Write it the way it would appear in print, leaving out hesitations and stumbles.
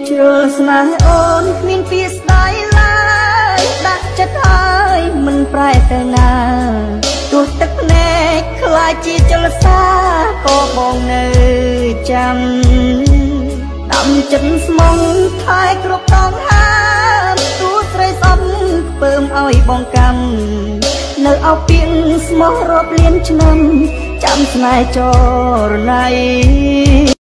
ជ្រុលស្នេហ៍អូនគ្មានពីស្ដាយឡើយដាក់ចិត្តហើយមិនប្រែទៅណាទោះទឹកភ្នែកខ្លាចជាចលសាក៏បងនៅចាំដាំចិត្តស្មងថែគ្រប់តងហាមទូស្រីសំពើមឲ្យបងកម្មនៅអោបៀនស្មោះរាប់លានឆ្នាំចាំស្នេហ៍ចរណៃ